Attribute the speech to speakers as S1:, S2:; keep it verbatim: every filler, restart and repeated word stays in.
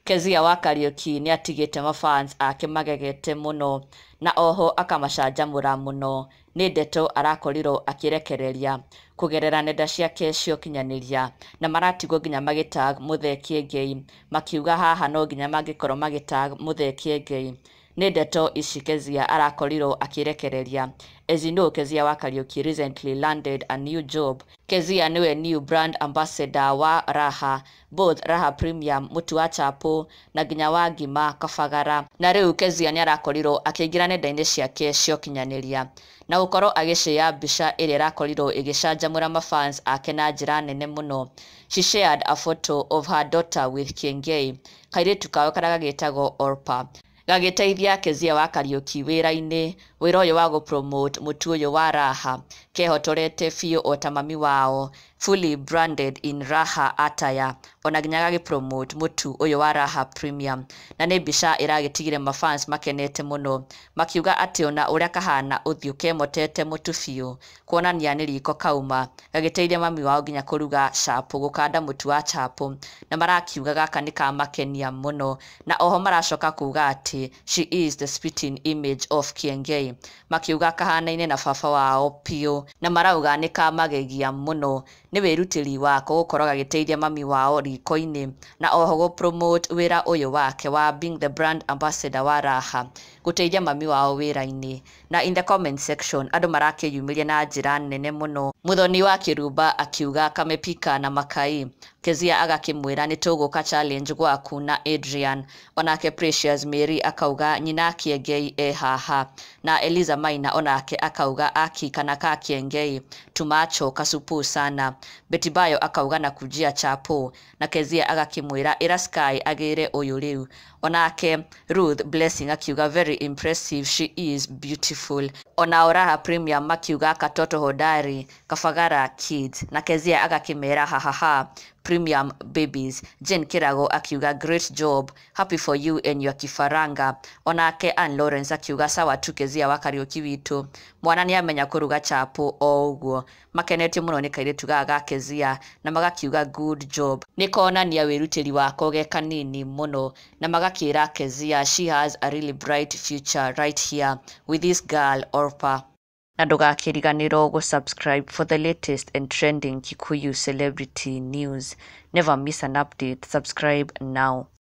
S1: Keziah wa Kariuki ni atigite mafans ake Magegete muno na oho akamashanjamura muno ni ndeto arakorirwo akirekereria kugerera nenda ciake cio kinyaniria na maratigwo nginya magitag muthe Kiengei makiuga haha no nginya mangikorwo magitag muthe Kiengei ni ndeto ici Keziah arakorirwo akirekereria. As you know, Keziah wa Kariuki recently landed a new job. Keziah niwe new brand ambassador wa Raha, both Raha Premium, mutu wa chapo na nginya wa ngima kabagara. Na riu Keziah ni arakorirwo akiingira nenda-ini ciake cio kinyaniria na gukorwo agishare mbica iri irakorirwo igishanjamura mafans ake na njira nene muno. She shared a photo of her daughter with Kiengei, kairitu kao karia gagitagwo Orpa, gagiteithia Keziah wa Kariuki wira-ini wira uyu wa gupromote mutu uyu wa Raha kehotorete fiu ota mami wao, fully branded in Raha attire, ona nginya gagipromote mutu uyu wa Raha Premium. Na ni mbica iragitigire mafans makenete muno makiuga ati ona uria kahana uthiu kemotete mutu fiu kuonania ni riko kauma gagiteithia mami wao nginya kuruga chapo, gukanda mutu wa chapo, na marakiuga gaka ni kamakenia muno. Na oho maracoka kuuga ati she is the spitting image of Kiengei, makiuga kahanaine na baba wao pio, na marauga ni kamagegia muno ni wirutiri wako gukorwo gagiteithia mami wao riko-ini na oho go promote wira uyu wake wa being the brand ambassador wa Raha, guteithia mami wao wira-ini. Na in the comment section andu marakiyumiria na njira nene muno. Muthoni wa Kirumba akiuga kamepika na makai, Keziah agakimwira ni tuguka challenge gwaku na Adrian, onake Precious Mary akauga nyina Kiengei e haha, na Eliza Maina onake akauga aki kana ka Kiengei tumacho kasupu sana. Betty Bayo akauga na kujia chapo, na Keziah agakimwira ira Sky agire uyu riu. Onake Ruth Blessing akiuga very impressive, she is beautiful. Ona Raha Premium makiuga katoto hodari kabagara kids, na Keziah agakimera hahaha Premium babies. Jen Kirago akiuga great job, happy for you and your kifaranga. Onake Ann Lawrence akiuga sawa tu Keziah wa Kariuki witu, mwana ni amenya kuruga chapo o uguo. Makenete muno ni kairitu gaga Keziah na magakiuga good job, nikonania wirutiri wako ge kanini muno, na magakira Keziah she has a really bright future right here with this girl Orpa. Na ndugakiriganirwo go subscribe for the latest and trending Kikuyu celebrity news. Never miss an update. Subscribe now.